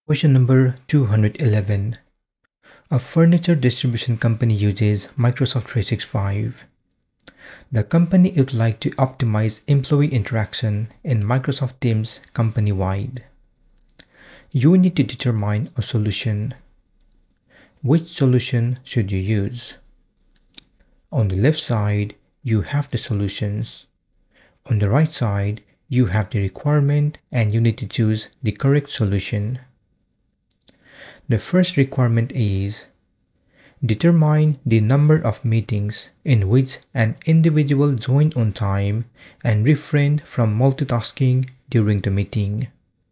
Question number 211. A furniture distribution company uses Microsoft 365. The company would like to optimize employee interaction in Microsoft Teams company-wide. You need to determine a solution. Which solution should you use? On the left side, you have the solutions. On the right side, you have the requirement and you need to choose the correct solution. The first requirement is determine the number of meetings in which an individual joins on time and refrain from multitasking during the meeting.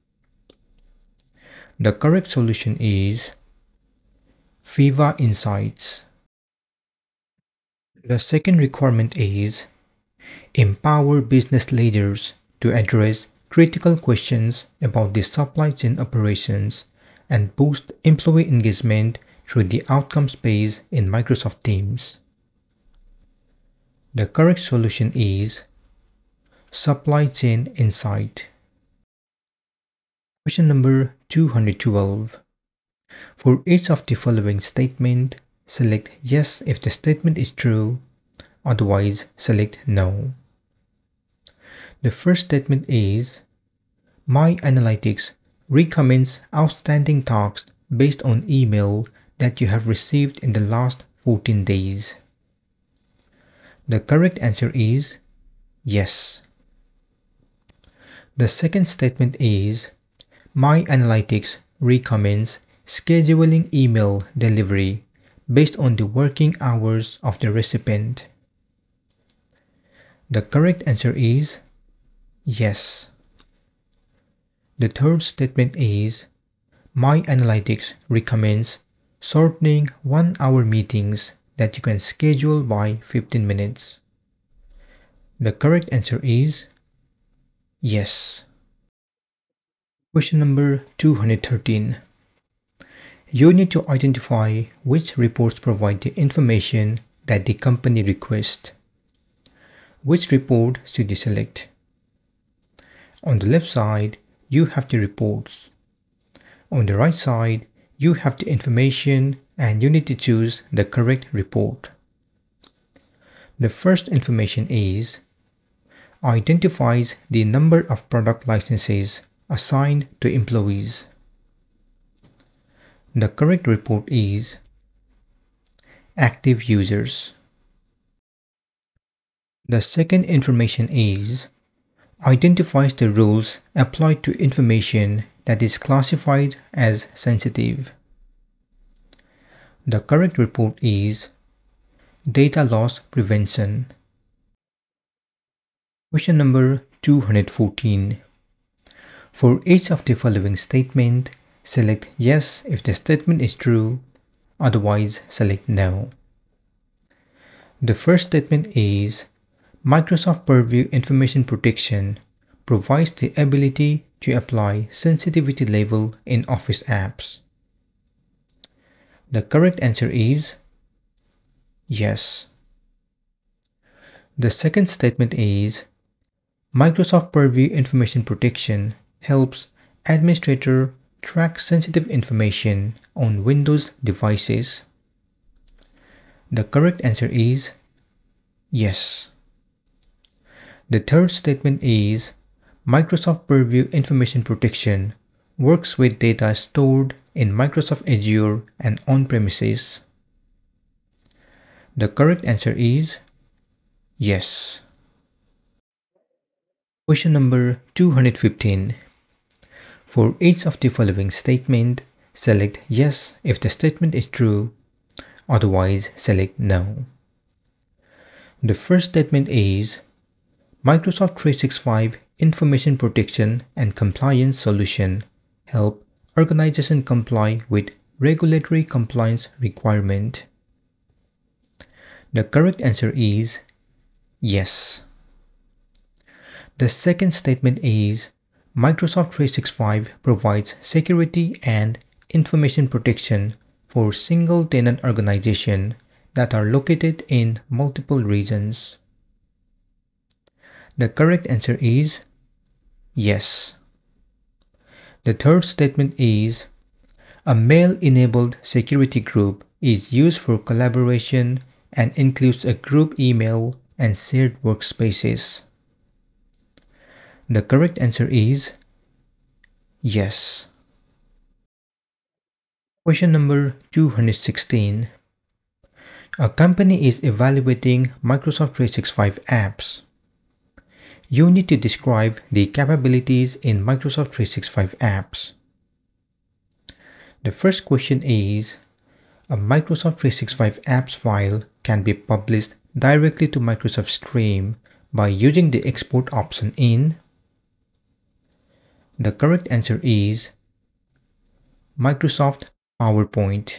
The correct solution is Viva Insights. The second requirement is empower business leaders to address critical questions about the supply chain operations and boost employee engagement through the outcomes page in Microsoft Teams. The correct solution is Supply Chain Insight. Question number 212. For each of the following statement, select yes if the statement is true, otherwise select no. The first statement is My Analytics recommends outstanding tasks based on email that you have received in the last 14 days. The correct answer is yes. The second statement is My Analytics recommends scheduling email delivery based on the working hours of the recipient. The correct answer is yes. The third statement is My Analytics recommends shortening 1-hour meetings that you can schedule by 15 minutes. The correct answer is yes. Question number 213. You need to identify which reports provide the information that the company requests. Which report should you select? On the left side, you have the reports. On the right side, you have the information and you need to choose the correct report. The first information is identifies the number of product licenses assigned to employees. The correct report is active users. The second information is identifies the rules applied to information that is classified as sensitive. The correct report is data loss prevention. Question number 214. For each of the following statement, select yes if the statement is true, otherwise select no. The first statement is Microsoft Purview Information Protection provides the ability to apply sensitivity level in Office apps. The correct answer is yes. The second statement is Microsoft Purview Information Protection helps administrator track sensitive information on Windows devices. The correct answer is yes. The third statement is Microsoft Purview Information Protection works with data stored in Microsoft Azure and on-premises. The correct answer is yes. Question number 215. For each of the following statement, select yes if the statement is true, otherwise select no. The first statement is Microsoft 365 Information Protection and Compliance Solution help organizations comply with regulatory compliance requirement. The correct answer is yes. The second statement is Microsoft 365 provides security and information protection for single-tenant organizations that are located in multiple regions. The correct answer is yes. The third statement is A mail-enabled security group is used for collaboration and includes a group email and shared workspaces. The correct answer is yes. Question number 216. A company is evaluating Microsoft 365 apps. You need to describe the capabilities in Microsoft 365 apps. The first question is, a Microsoft 365 apps file can be published directly to Microsoft Stream by using the export option in. The correct answer is Microsoft PowerPoint.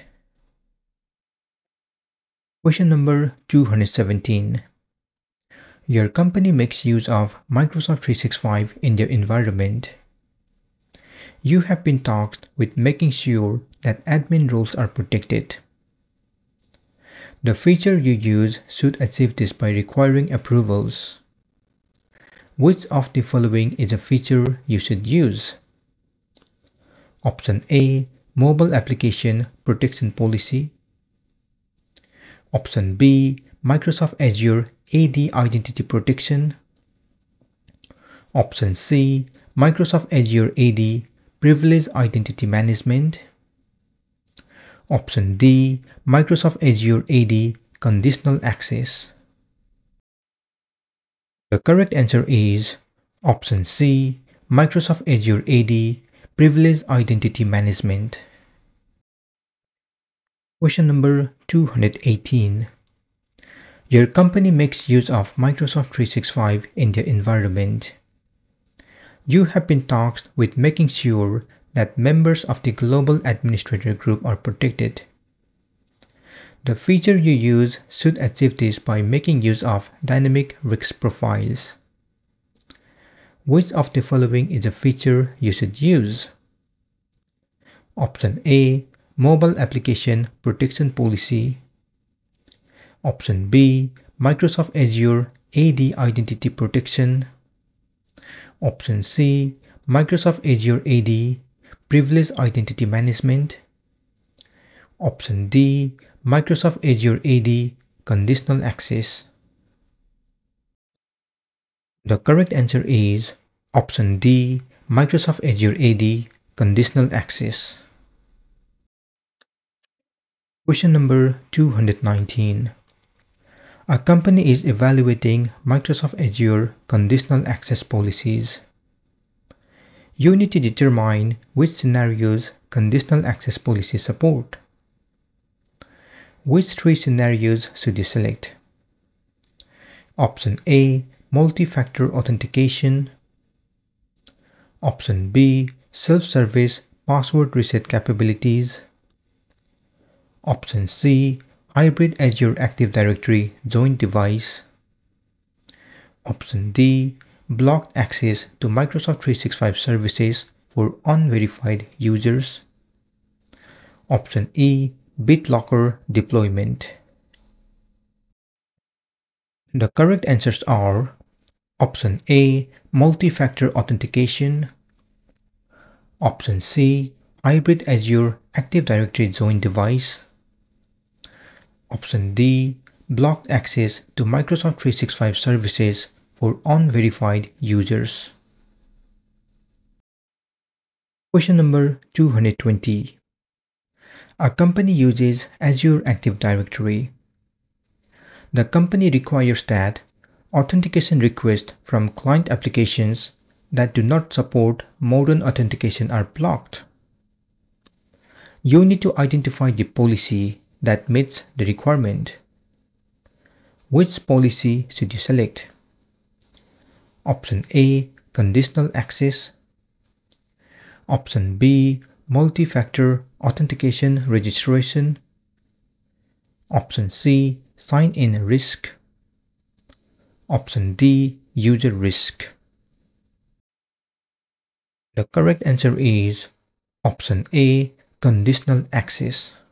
Question number 217. Your company makes use of Microsoft 365 in their environment. You have been tasked with making sure that admin roles are protected. The feature you use should achieve this by requiring approvals. Which of the following is a feature you should use? Option A, Mobile Application Protection Policy. Option B, Microsoft Azure AD Identity Protection. Option C, Microsoft Azure AD Privileged Identity Management. Option D, Microsoft Azure AD Conditional Access. The correct answer is option C, Microsoft Azure AD Privileged Identity Management. Question number 218. Your company makes use of Microsoft 365 in their environment. You have been tasked with making sure that members of the global administrator group are protected. The feature you use should achieve this by making use of dynamic risk profiles. Which of the following is a feature you should use? Option A, Mobile Application Protection Policy. Option B, Microsoft Azure AD Identity Protection. Option C, Microsoft Azure AD Privileged Identity Management. Option D, Microsoft Azure AD Conditional Access. The correct answer is option D, Microsoft Azure AD Conditional Access. Question number 219. A company is evaluating Microsoft Azure conditional access policies. You need to determine which scenarios conditional access policies support. Which three scenarios should you select? Option A, multi-factor authentication. Option B, self-service password reset capabilities. Option C, hybrid Azure Active Directory joint device. Option D, blocked access to Microsoft 365 services for unverified users. Option E, BitLocker deployment. The correct answers are option A, multi-factor authentication. Option C, hybrid Azure Active Directory joint device. Option D, blocked access to Microsoft 365 services for unverified users. Question number 220. A company uses Azure Active Directory. The company requires that authentication requests from client applications that do not support modern authentication are blocked. You need to identify the policy that meets the requirement. Which policy should you select? Option A, conditional access. Option B, multi-factor authentication registration. Option C, sign-in risk. Option D, user risk. The correct answer is option A, conditional access.